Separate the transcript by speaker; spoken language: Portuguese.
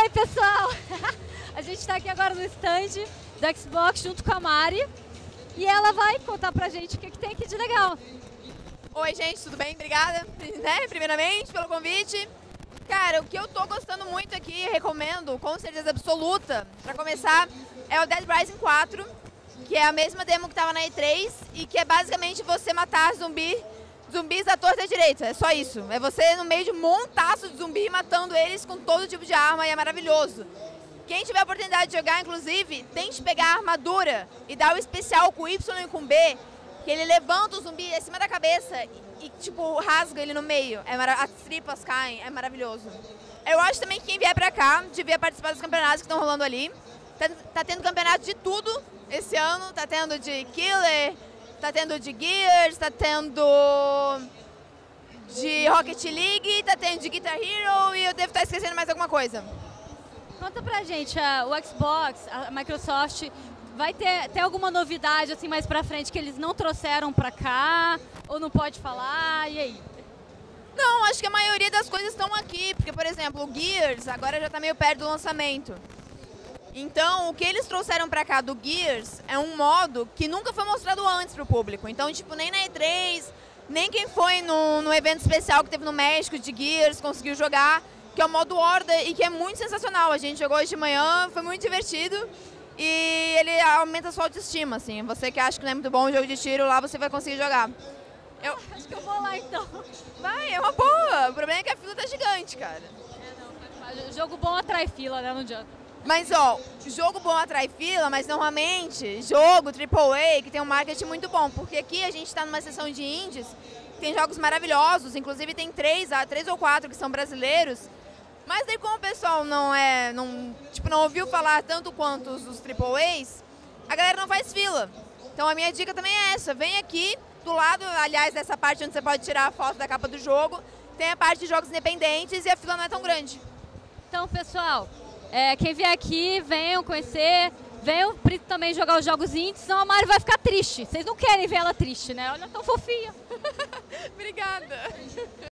Speaker 1: Oi, pessoal! A gente está aqui agora no stand do Xbox junto com a Mari e ela vai contar pra gente o que tem aqui de legal.
Speaker 2: Oi, gente, tudo bem? Obrigada, né, primeiramente, pelo convite. Cara, o que eu tô gostando muito aqui, recomendo, com certeza absoluta, pra começar, é o Dead Rising 4, que é a mesma demo que tava na E3 e que é basicamente você matar zumbis da torta e da direita, é só isso. É você no meio de um montaço de zumbi matando eles com todo tipo de arma e é maravilhoso. Quem tiver a oportunidade de jogar, inclusive, tente pegar a armadura e dar o especial com Y e com B, que ele levanta o zumbi acima da cabeça e tipo, rasga ele no meio. As tripas caem, é maravilhoso. Eu acho também que quem vier pra cá devia participar dos campeonatos que estão rolando ali. Tá tendo campeonato de tudo esse ano, tá tendo de Killer, tá tendo de Gears, tá tendo de Rocket League, tá tendo de Guitar Hero e eu devo estar esquecendo mais alguma coisa.
Speaker 1: Conta pra gente, o Xbox, a Microsoft, vai ter alguma novidade assim mais pra frente que eles não trouxeram pra cá? Ou não pode falar? E aí?
Speaker 2: Não, acho que a maioria das coisas estão aqui, porque, por exemplo, o Gears agora já tá meio perto do lançamento. Então, o que eles trouxeram pra cá do Gears é um modo que nunca foi mostrado antes pro público. Então, tipo, nem na E3, nem quem foi no evento especial que teve no México de Gears conseguiu jogar, que é o modo Horda e que é muito sensacional. A gente jogou hoje de manhã, foi muito divertido e ele aumenta a sua autoestima, assim. Você que acha que não é muito bom o jogo de tiro, lá você vai conseguir jogar.
Speaker 1: Acho que eu vou lá, então.
Speaker 2: Vai, é uma boa. O problema é que a fila tá gigante, cara.
Speaker 1: Jogo bom atrai fila, né? Não adianta.
Speaker 2: Mas, ó, jogo bom atrai fila, mas normalmente jogo AAA que tem um marketing muito bom, porque aqui a gente tá numa seção de indies, tem jogos maravilhosos, inclusive tem três ou quatro que são brasileiros, mas daí como o pessoal não ouviu falar tanto quanto os AAAs, a galera não faz fila. Então a minha dica também é essa, vem aqui, do lado, aliás, dessa parte onde você pode tirar a foto da capa do jogo, tem a parte de jogos independentes e a fila não é tão grande.
Speaker 1: Então, pessoal, quem vier aqui, venham conhecer, venham também jogar os jogos indies, senão a Mari vai ficar triste. Vocês não querem ver ela triste, né? Olha, tão fofinha.
Speaker 2: Obrigada.